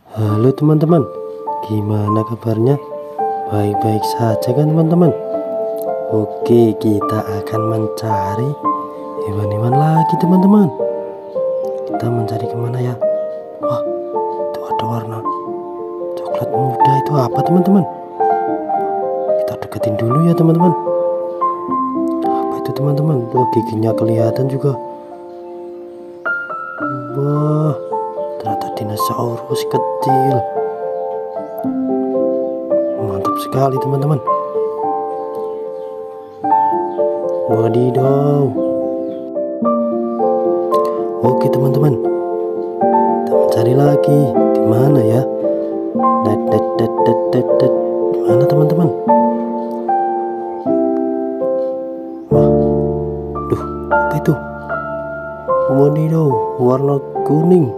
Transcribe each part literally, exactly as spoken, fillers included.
Halo teman-teman, gimana kabarnya? Baik-baik saja kan teman-teman? Oke, kita akan mencari hewan-hewan lagi teman-teman. Kita mencari kemana ya? Wah, itu ada warna coklat muda, itu apa teman-teman? Kita deketin dulu ya teman-teman. Apa itu teman-teman? Tuh giginya kelihatan juga. Wah, ternyata dinosaurus kecil. Mantap sekali teman-teman. Wadidaw. Oke teman-teman, kita mencari lagi. Di mana ya? Dat dat dat dat dat dat. Di mana teman-teman? Wah, duh, apa itu? Wadidaw, warna kuning.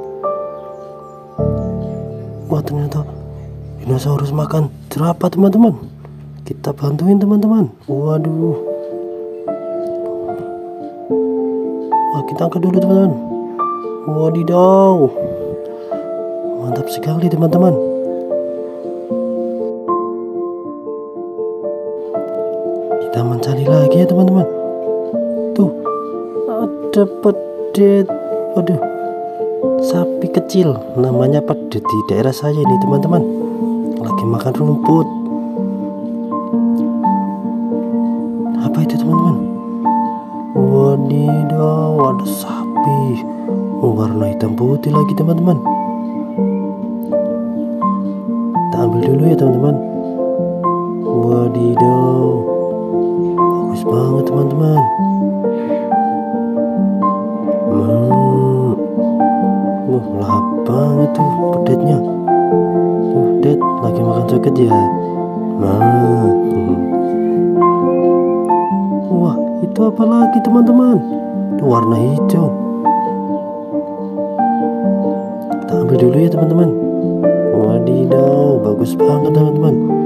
Wah, ternyata dinosaurus makan jerapah teman-teman. Kita bantuin teman-teman. Waduh. Wah, kita angkat dulu teman-teman. Wadidaw, mantap sekali teman-teman. Kita mencari lagi ya teman-teman. Tuh, ada pedet. Waduh, sapi kecil, namanya pedet di daerah saya ini teman-teman. Lagi makan rumput. Apa itu teman-teman? Wadidaw, ada sapi warna hitam putih lagi teman-teman. Kita ambil dulu ya teman-teman. Wadidaw, bagus banget teman-teman. Hmm. Wah, lahap banget tuh pedetnya. Tuh, Det lagi makan coklat ya. Nah. Wah, itu apa lagi teman-teman? Itu warna hijau. Kita ambil dulu ya teman-teman. Wadidaw, bagus banget teman-teman.